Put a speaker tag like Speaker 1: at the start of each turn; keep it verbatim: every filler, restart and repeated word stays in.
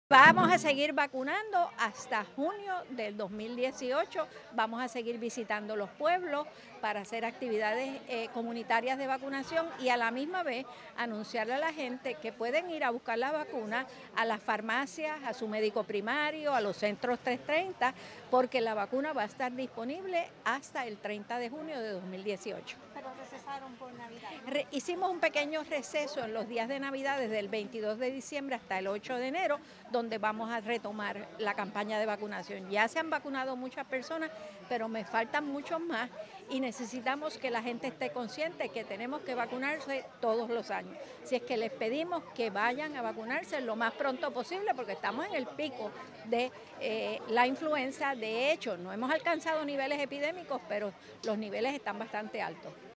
Speaker 1: Vamos a seguir vacunando hasta junio del dos mil dieciocho, vamos a seguir visitando los pueblos para hacer actividades eh, comunitarias de vacunación y a la misma vez anunciarle a la gente que pueden ir a buscar la vacuna a las farmacias, a su médico primario, a los centros trescientos treinta, porque la vacuna va a estar disponible hasta el treinta de junio de dos mil dieciocho.
Speaker 2: Pero recesaron por Navidad, ¿no?
Speaker 1: Re hicimos un pequeño receso en los días de Navidad desde el veintidós de diciembre hasta el ocho de enero, donde vamos a retomar la campaña de vacunación. Ya se han vacunado muchas personas, pero me faltan muchos más y necesitamos que la gente esté consciente que tenemos que vacunarse todos los años. Si es que les pedimos que vayan a vacunarse lo más pronto posible, porque estamos en el pico de eh, la influenza. De hecho, no hemos alcanzado niveles epidémicos, pero los niveles están bastante altos.